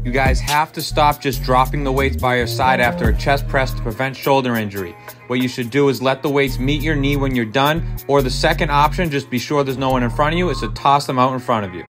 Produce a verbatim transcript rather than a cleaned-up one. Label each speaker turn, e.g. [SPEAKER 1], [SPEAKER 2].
[SPEAKER 1] You guys have to stop just dropping the weights by your side after a chest press to prevent shoulder injury. What you should do is let the weights meet your knee when you're done, or the second option, just be sure there's no one in front of you, is to toss them out in front of you.